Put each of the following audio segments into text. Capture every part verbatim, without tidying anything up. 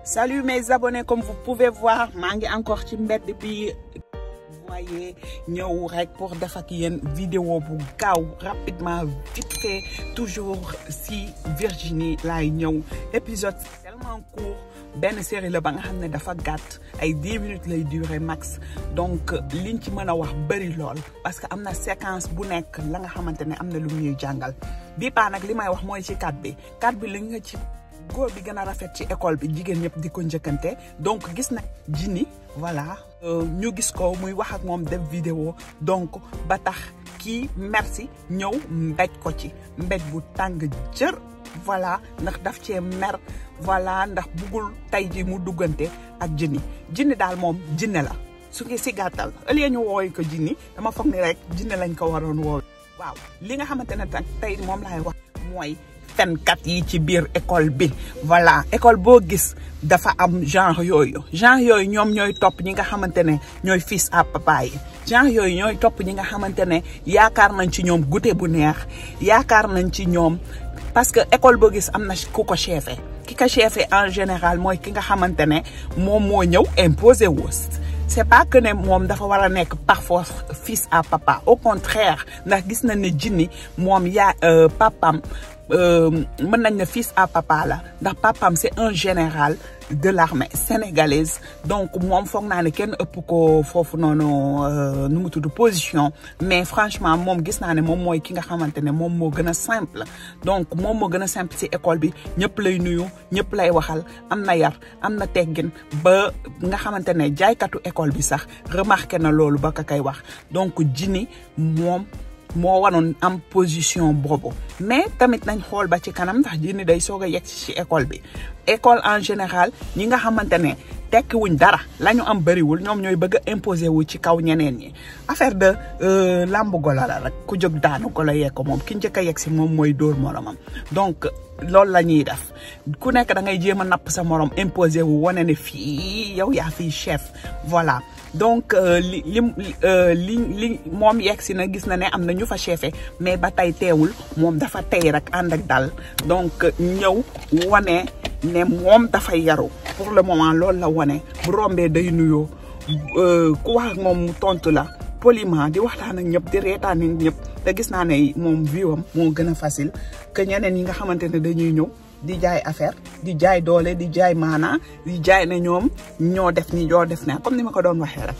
Salut mes abonnés, comme vous pouvez voir, mangi encore ci mbedd bi voyez ñëw rek pour def ak yéen vidéo bu gaaw rapidement vite fait toujours si Virginie lay ñëw épisode tellement court ben série la ba nga xam ne dafa gàtt ay dix minutes lay durer max donc liñ ci mën a wax bëri lool parce que am na séquence bu nekk la nga xamante ne am na lu ñuy jàngal bi paa nag li may wax mooy ci kat bi kat bi li nga ci góor bi gën a rafet ci école bi jigéen ñëpp di ko njëkkante donc gis nag Ginny voilà ñu gis ko muy wax ak moom def vidéo donc ba tax kii merci ñëw mbéj ko ci mbéj bu tàng jër voilà ndax daf cee mer voilà ndax bugul tey ji mu duggante ak Ginny Ginny daal moom jinne la su ngi si gàttal ëllëgee ñu wooy ko Ginny dama foog ni rek jinne lañ ko waroon wooy waaw li nga xamante ne nag tey moom laay wax mooy fenkat yi ci biir école bi voilà école boo gis dafa am genre yooyu genre yooyu ñoom ñooy topp ñi nga xamante ne ñooy fils à papa yi genre yooyu ñooy topp ñi nga xamante ne yaakaar nañ ci ñoom goûter bu neex yaakaar nañ ci ñoom parce que école boo gis am na ku ko chefé ki ko chefé en général mooy ki nga xamante ne moom moo ñëw imposé wu c'est pas que ne moom dafa war a nekk par force fils à papa au contraire ndax gis nañ ne Ginny moom yaa papam mën nañ ne fils à papa la ndax papam c'est un général de l'armée sénégalaise donc moom foog naa ne kenn ëpp ko foofu noonu nu mu tudd position mais franchement moom gis naa ne moom mooy ki nga xamante ne moom moo gën a simple donc moom moo gën a simple ci école bi ñëpp lay nuyu ñëpp lay waxal am na yar am na teggin ba nga xamante ne jaaykatu école bi sax remarqué na loolu ba ka kay wax donc Ginny moom moo wanoon am position boobu mais tamit nañ xool ba ci kanam ndax Ginny day soog a yegg ci école bi école en général ñi nga xamante ne tekki wuñ dara la ñu am bëriwul ñoom ñooy bëgg a imposer wu ci kaw ñeneen ñi affaire de lamb golo la rek ku jóg daanu golo yegg ko moom ki njëkk a yegg si moom mooy dóor moromam donc loolu la ñuy def ku nekk da ngay jéem a napp sa morom imposer wu wane ne fii yow yaa fii chef voilà donc li li li li moom yegg si na gis na ne am na ñu fa chefé mais ba tey teewul moom dafa tey rek ànd ak dal donc ñëw wane ne moom dafa yaru pour le moment loolu la wane bu rombee day nuyoo ku wax ak moom mu tontu la poliment di waxtaan ak ñëpp di reetaan ak ñëpp te gis naa ne moom viwam moo gën a facile que ñeneen yi nga xamante ne dañuy ñëw di jaay affaire di jaay doole di jaay maanaa di jaay ne ñoom ñoo def ni ñoo def na comme ni ma ko doon waxee rek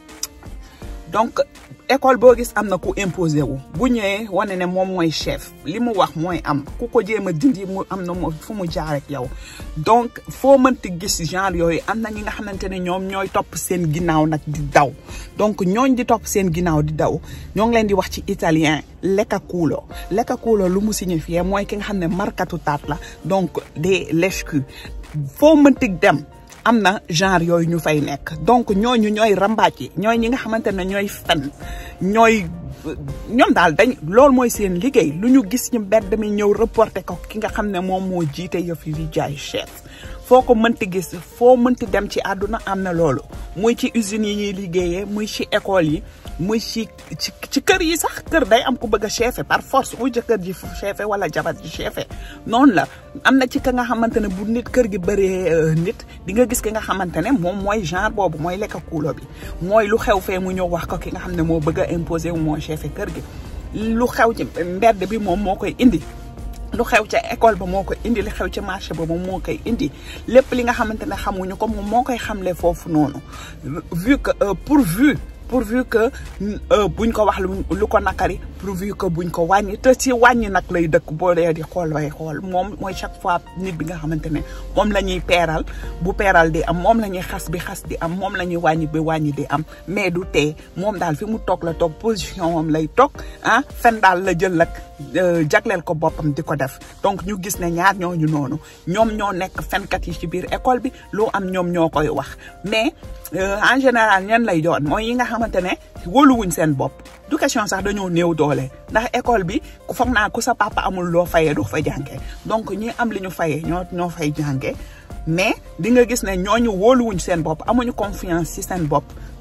donc école boo gis am na ku imposé wu bu ñëwee wane ne moom mooy chef li mu wax mooy am ku ko jéem a dindi mu am na fu mu jaar ak yow donc foo mënti gis genre yooyu am na ñi nga xamante ne ñoom ñooy topp seen ginnaaw nag di daw donc ñooñ di topp seen ginnaaw di daw ñoo ngi leen di wax ci italien lekka culo lekka culo lu mu signifié mooy ki nga xam ne markatu taat la donc des lèche-cul foo mënti dem am na genre yooyu ñu fay nekk donc ñooñu ñooy rambaaj yi ñooy ñi nga xamante ne ñooy fen ñooy ñoom daal dañ loolu mooy seen liggéey lu ñu gis ñu mbedd mi ñëw reporté ko ki nga xam ne moom moo jiite yëf yi di jaay chef foo ko mënti gis foo mënti dem ci àdduna am na loolu muy ci usines yi ñuy liggéeyee muy ci école yi muy ci ci ci kër yi sax kër day am ku bëgg a chefé par force u jëkkër ji chefé wala jabar ji chefé noonu la am na ci ka nga xamante ne bu nit kër gi bëree nit di nga gis ki nga xamante ne moom mooy genre boobu mooy lekka kuulo bi mooy lu xew fee mu ñëw wax ko ki nga xam ne moo bëgg a imposer wu moo chefé kër gi lu xew ci mbedd bi moom moo koy indi lu xew ca école ba moo koy indi li xew ca marché ba moom moo koy indi lépp li nga xamante ne xamuñu ko moom moo koy xamle foofu noonu vu que pourvu pourvu que buñ ko wax lu ko nakari pourvu que buñ ko wàññi te ci wàññi nag lay dëkk boo dee di xool way xool moom mooy chaque fois nit bi nga xamante ne moom la ñuy peeral bu peeral di am moom la ñuy xas bi xas di am moom la ñuy wàññi bi wàññi di am mais du tee moom daal fi mu toog la toog position moom lay toog ah fen daal la jël ak jagleel ko boppam di ko def donc ñu gis ne ñaar ñooñu noonu ñoom ñoo nekk fenkat yi ci biir école bi loo am ñoom ñoo koy wax mais en général ñan lay doon mooy yi nga xamante ne wóoluwuñ seen bopp du question sax dañoo néew doole ndax école bi ku foog naa ku sa papa amul loo fayee du fa jàngee donc ñi am li ñu fayee ñoo ñoo fay jàngee mais di nga gis ne ñooñu wóoluwuñ seen bopp amuñu confiance ci seen bopp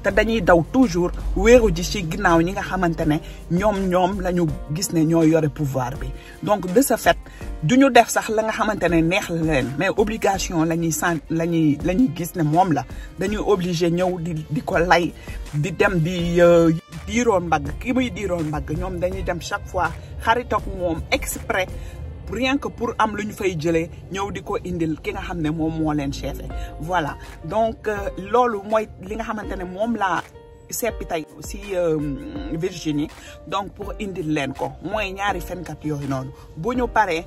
te dañuy daw toujours wéeru ji ci ginnaaw ñi nga xamante ne ñoom ñoom la ñu gis ne ñoo yore pouvoir bi donc de ce fait du ñu def sax la nga xamante ne neex la leen mais obligation la ñuy sant la ñuy la ñuy gis ne moom la dañuy obligé ñëw di di ko lay di dem di diiroon mbagg ki muy diiroon mbagg ñoom dañuy dem chaque fois xarit ak moom exprès rien que pour am lu ñu fay jëlee ñëw di ko indil ki nga xam ne moom moo leen chefé voilà donc loolu mooy li nga xamante ne moom laa seppi tey si Virginie donc pour indil leen ko mooy ñaari fenkat yooyu noonu bu ñu paree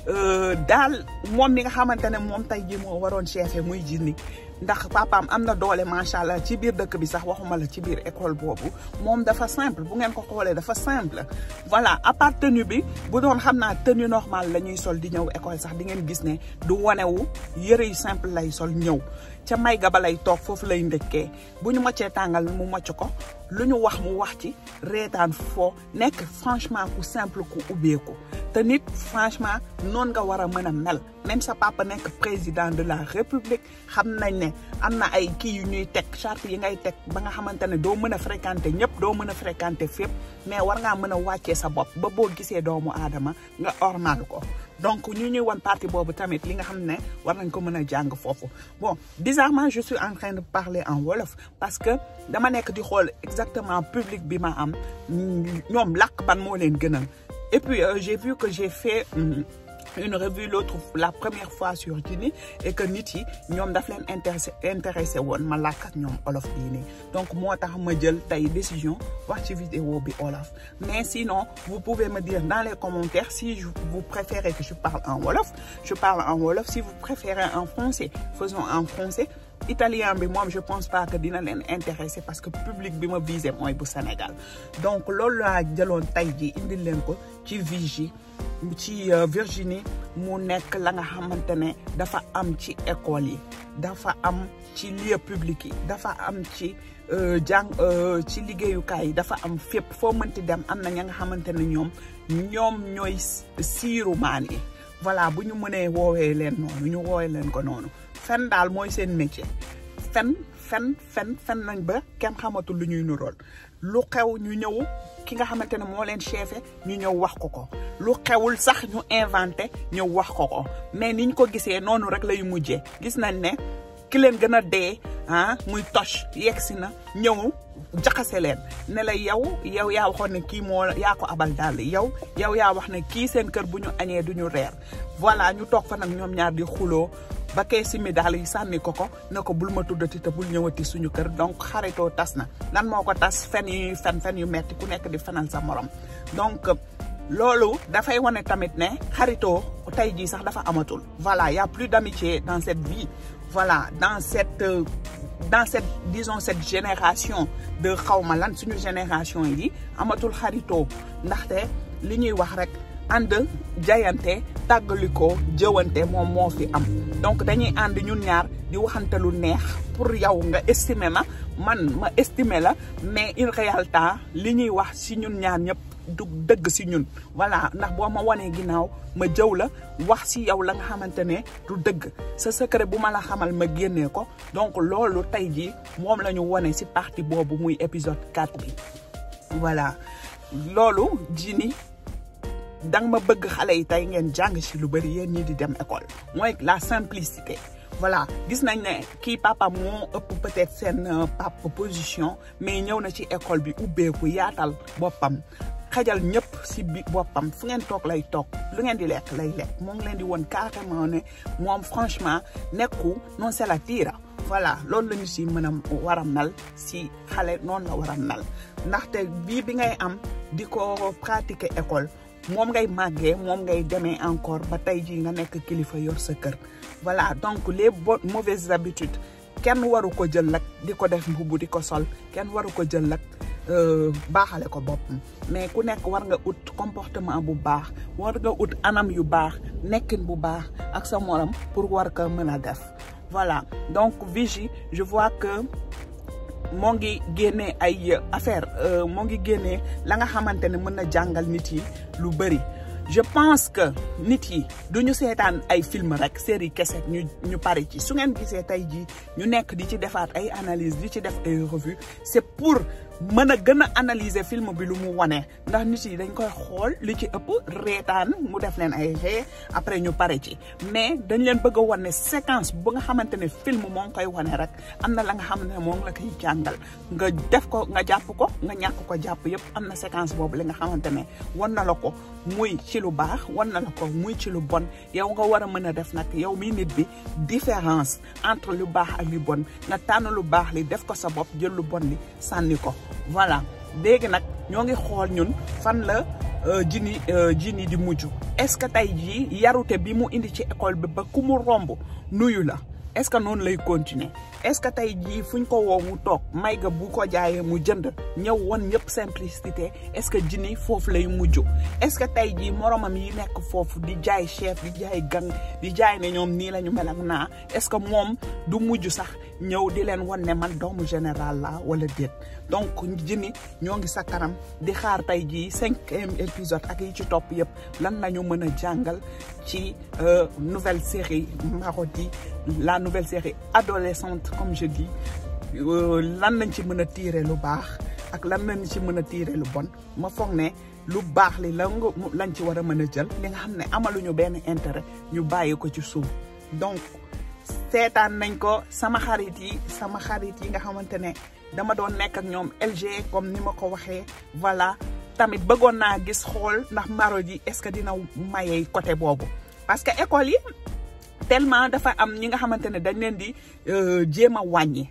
daal moom mi nga xamante ne moom tey ji moo waroon chefé muy Djily ndax papaam am na doole macha allah ci biir dëkk bi sax waxuma la ci biir école boobu moom dafa simple bu ngeen ko xoolee dafa simple voilà à part tenue bi bu doon xam naa tenue normale la ñuy sol di ñëw école sax di ngeen gis ne du wanewu yëre yu simple lay sol ñëw ca may ga ba lay toog foofu lay ndëkkee bu ñu moccee tàngal mu mocc ko lu ñu wax mu wax ci reetaan foo nekk franchement ku simple ku ubbeeku te nit franchement noonu nga war a mën a mel même sa papa nekk président de la république xam nañ ne am na ay kii yu ñuy teg charte yi ngay teg ba nga xamante ne doo mën a fréquenter ñëpp doo mën a fréquenter fépp mais war ngaa mën a wàccee sa bopp ba boo gisee doomu aadama nga ormal ko donc ñu ñuy won partie boobu tamit li nga xam ne war nañ ko mën a jàng foofu bon bizarrement je suis en train de parler en wolof parce que dama nekk di xool exactement public bi ma am ñoom làkk ban moo leen gënal et puis euh, j'ai vu que j'ai fait hum, une revue l'autre la première fois sur Djily et que nit yi ñoom daf leen intéressé intéressé woon ma làkk ak ñoom olof bii nii donc moo tax ma jël tey décision wax ci vidéo bi olof mais sinon vous pouvez me dire dans les commentaires si je, vous préférez que je parle en wolof je parle en wolof si vous préférez en français faisons en français italien bi moom je pense pas que dina leen intéressé parce que public bi ma visé mooy bu Sénégal donc loolu laa jëloon tey ji indil leen ko ci Vigie ci Virginie mu nekk la nga xamante ne dafa am ci école yi dafa am ci lieu public yi dafa am ci jàng ci liggéeyukaay yi dafa am fépp foo mënti dem am na ña nga xamante ne ñoom ñoom ñooy siiru maan yi voilà bu ñu mënee woowee leen noonu ñu woowee leen ko noonu fen daal mooy seen métier fen fen fen fen nañ ba kenn xamatul lu ñuy nurool lu xew ñu ñëw ki nga xamante ne moo leen chefé ñu ñëw wax ko ko lu xewul sax ñu inventé ñëw wax ko ko mais niñ ko gisee noonu rek lay mujjee gis nañ ne ki leen gën a dee ah muy toch yegsi na ñëw jaxase leen ne la yow yow yaa waxoon ne kii moo yaa ko abal daal yow yow yaa wax ne kii seen kër bu ñu añee du ñu reer voilà ñu toog fa nag ñoom ñaar di xuloo ba kay simi daal yi sànni ko ko ne ko bul ma tuddati te bul ñëwati suñu kër donc xaritoo tas na lan moo ko tas fen yu fen fen yu metti ku nekk di fenal sa morom donc loolu dafay wane tamit ne xaritoo tey jii sax dafa amatul voilà y a plus d'amitié dans cette vie voilà dans cette dans cette disons cette génération de xawma lan suñu génération yi amatul xaritoo ndaxte li ñuy wax rek ànd jayante tàggalikoo jëwante moom moo fi am donc dañuy ànd ñun ñaar di waxante lu neex pour yow nga estimer ma man ma estimer la mais in réalité li ñuy wax si ñun ñaar ñëpp du dëgg si ñun voilà ndax boo ma wanee ginnaaw ma jëw la wax si yow la nga xamante ne du dëgg sa secret bu ma la xamal ma génnee ko donc loolu tey jii moom la ñu wane si partie boobu muy épisode quatre bi voilà loolu Djily danga ma bëgg xale yi tey ngeen jàng ci lu bari yéen ñi di dem école mooy la simplicité voilà gis nañ ne kii papa moo ëpp peut-être seen papa position mais ñëw na ci école bi ubbeeku yaatal boppam xajal ñëpp ci bi boppam fu ngeen toog lay toog lu ngeen di lekk lay lekk moo ngi leen di woon carrément ne moom franchement nekku non c'est la tira voilà loolu la ñu ci mën a war a mel ci xale noonu la war a mel ndaxte bii bi ngay am di ko pratiquer école moom ngay màggee moom ngay demee encore ba tey jii nga nekk kilifa yor sa kër voilà donc les bonnes mauvaises habitudes kenn waru ko jël nag di ko def mbubu di ko sol kenn waru ko jël nag baaxale ko boppam mais ku nekk war nga ut comportement bu baax war nga ut anam yu baax nekkin bu baax ak sa morom pour war ko mën a def voilà donc Vigie je vois que moo ngi génnee ay affaire moo ngi génnee la nga xamante ne mën na jàngal nit yi lu bëri je pense que nit yi duñu seetaan ay film rek série kese ñu ñu pare ci su ngeen gisee tey jii ñu nekk di ci defaat ay analyse di ci def ay revue c'est pour mën a gën a analyser film bi lu mu wane ndax nit yi dañ koy xool li ci ëpp reetaan mu def leen ay ree après ñu pare ci mais dañ leen bëgg a wane séquence bu nga xamante ne film moo ngi koy wane rek am na la nga xam ne moom la koy jàngal nga def ko nga jàpp ko nga ñàkk ko jàpp yëpp am na séquence boobu li nga xamante ne wan na la ko muy ci lu baax wan na la ko muy ci lu bon yow nga war a mën a def nag yow mi nit bi différence entre lu baax ak lu bon nga tànn lu baax li def ko sa bopp jël lu bon li sànni ko voilà léegi nag ñoo ngi xool ñun fan la Djily Djily di mujj est-ce que tey jii yarute bi mu indi ci école bi ba ku mu romb nuyu la est-ce que noonu lay continuer est-ce que tey jii fuñ ko woo mu toog may ga bu ko jaayee mu jënd ñëw woon ñëpp simplicité est-ce que Djily foofu lay mujj est-ce que tey jii moromam yi nekk foofu di jaay chef di jaay gang di jaay ne ñoom nii la ñu mel ak naa est-ce que moom du mujj sax ñëw di leen wan ne man doomu général la wala déet donc Djily ñoo ngi sa kanam di xaar tey jii cinquième épisode ak yi ci topp yëpp lan la ñu mën a jàngal ci nouvelle série Marodi la nouvelle série adolescente comme je dis lan lañ ci mën a tirer lu baax ak lan lañ ci mën a tirer lu bon ma foog ne lu baax li la lañ ci war a mën a jël li nga xam ne amaluñu benn intérêt ñu bàyyi ko ci suuf donc seetaan nañ ko sama xarit yi sama xarit yi nga xamante ne dama doon nekk ak ñoom L G comme ni ma ko waxee voilà tamit bëggoon naa gis xool ndax Marodi est-ce que dina mayee côté boobu parce que école yi tellement dafa am ñi nga xamante ne dañ leen di jéem a wàññi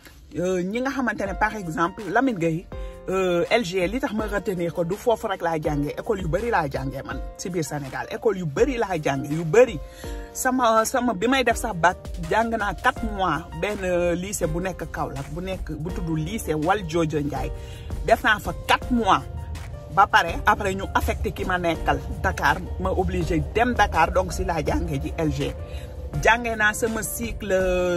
ñi nga xamante ne par exemple Lamine Gueye L G li tax ma retenir ko du foofu rek laa jàngee école yu bëri laa jàngee man si biir Sénégal école yu bëri laa jàngee yu bëri sama sama bi may def sax bac jàng naa quatre mois benn lycée bu nekk Kaolack bu nekk bu tudd lycée Valdiodio Ndiaye def naa fa quatre mois ba pare après ñu affecté ki ma nekkal Dakar ma obligé dem Dakar donc si laa jàngee ji L G jàngee naa sama cycle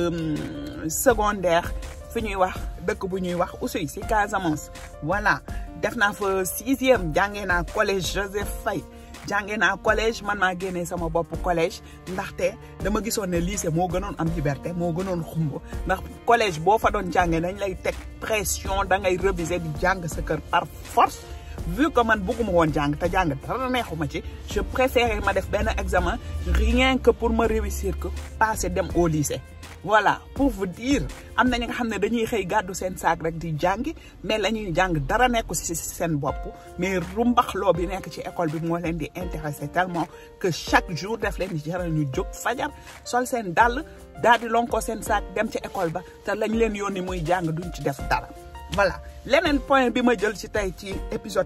secondaire fi ñuy wax dëkk bu ñuy wax Oussouye si Casamance voilà def naa fa sixième jàngee naa collège Joseph Faye jàngee naa collège man maa génnee sama bopp collège ndaxte dama gisoon ne lycée moo gënoon am liberté moo gënoon xumb ndax collège boo fa doon jàngee dañ lay teg pression da ngay réviser di jàng sa kër par force vu que man bëgguma woon jàng te jàng dara neexuma ci je préférais ma def benn examen rien que pour ma réussir que passer dem au lycée voilà pour vous dire am na ñi nga xam ne dañuy xëy gàddu seen saak rek di jàngi mais la ñuy jàng dara nekku si seen bopp mais rumbaxloo bi nekk ci école bi moo leen di intéressé tellement que chaque jour def leen di jaral ñu jóg fajar sol seen dàll daal di lonkoo seen saak dem ci école ba te lañ leen yónni muy jàng duñ ci def dara voilà leneen point bi ma jël ci tey ci épisode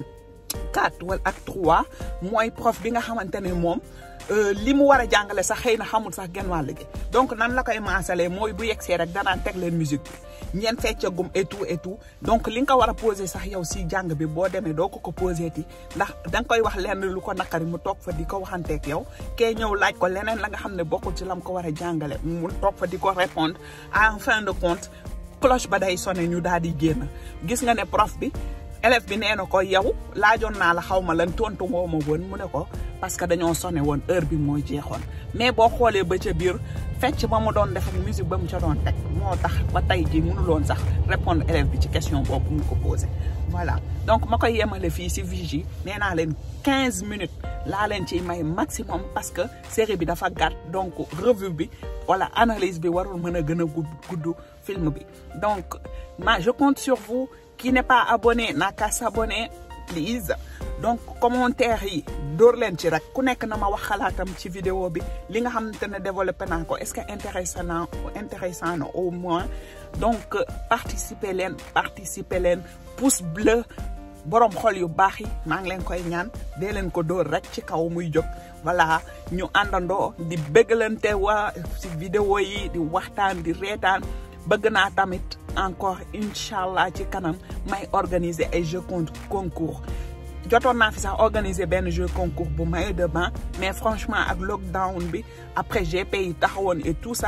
quatre wala ak trois mooy prof bi nga xamante ne moom li mu war a jàngale sax xëy na xamul sax genn wàll gi donc nan la koy maasalee mooy bu yegsee rek danaan teg leen musique bi ñeen feccagum et tout et tout donc li nga ko war a posé sax yow si jàng bi boo demee doo ko ko posé ti ndax da nga koy wax lenn lu ko naqari mu toog fa di ko waxanteeg yow kee ñëw laaj ko leneen la nga xam ne bokkul ci lam ko war a jàngale mu toog fa di ko répondre en fin de compte cloche ba day sonné ñu daal di génn gis nga ne prof bi élève bi nee na ko yow laajoon naa la xaw ma lan tontu ngoo ma woon mu ne ko parce que dañoo sonné woon heure bi mooy jeexoon mais boo xoolee ba ca biir fecc ba mu doon def ak musique ba mu ca doon teg moo tax ba tey jii mënuloon sax répondre élève bi ci question boobu mu ko posé voilà donc ma koy yemale fii si Vigie nee naa leen quinze minutes laa leen ciy may maximum parce que série bi dafa gàtt donc revue bi wala analyse bi warul mën a gën a gudd gudd film bi donc ma je compte sur vous. Qui n'est pas abonné n'a qu'à s'abonner please donc commentaire yi dóor leen ci rek ku nekk na ma wax xalaatam ci vidéo bi li nga xamante ne développé naa ko est-ce que intéressant na intéressant na au moins donc participer leen participer leen pouce bleu borom xol yu baax yi maa ngi leen koy ñaan dee leen ko dóor rek ci kaw muy jóg voilà ñu àndandoo di bëggalante waa ci vidéo yi di waxtaan di reetaan bëgg naa tamit encore inchallah ci kanam may organiser ay jeux concours jotoon naa fi sax organiser benn jeu concours bu maillot de bain mais franchement ak lockdown bi après G P yi taxawoon et tout ça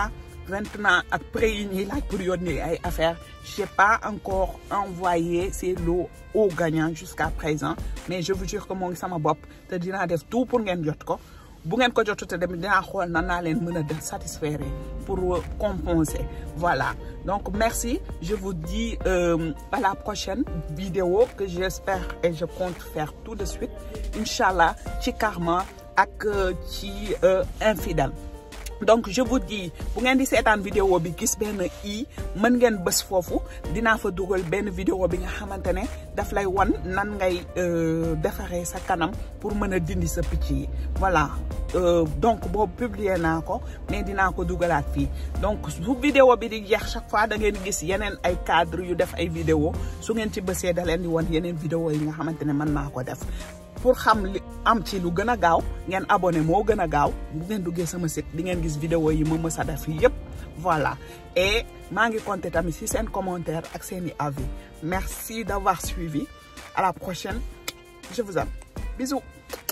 maintenant après yi ñuy laaj pour yónnee ay affaires j'ai pas encore envoyé ces lots aux gagnants jusqu'à présent mais je vous jure que moo ngi sama bopp te dinaa def tout pour ngeen jot ko bu ngeen ko jotu te dem dinaa xool nan naa leen mën a def satisfaire pour compenser voilà donc merci je vous dis euh, à la prochaine vidéo que j'espère et je compte faire tout de suite inchallah ci karma ak ci infidèle donc je vous dis bu ngeen di seetaan vidéo bi gis benn i mën ngeen bës foofu dinaa fa dugal benn vidéo bi nga xamante ne daf lay wan nan ngay defaree sa kanam pour mën a dindi sa picc yi voilà euh, donc boobu publier naa ko mais dinaa ko dugalaat fii donc su vidéo bi di jeex chaque fois da ngeen gis yeneen ay cadre yu def ay vidéo su ngeen ci bësee da leen di wan yeneen vidéo yi nga xamante ne mën naa ko def pour xam li am ci lu gën a gaaw ngeen abonné moo gën a gaaw bu ngeen duggee sama site di ngeen gis vidéo yi ma mës a def yëpp voilà et maa ngi compter tamit ci seen commentaire ak seeni avis merci d'avoir suivi à la prochaine je vous aime bisous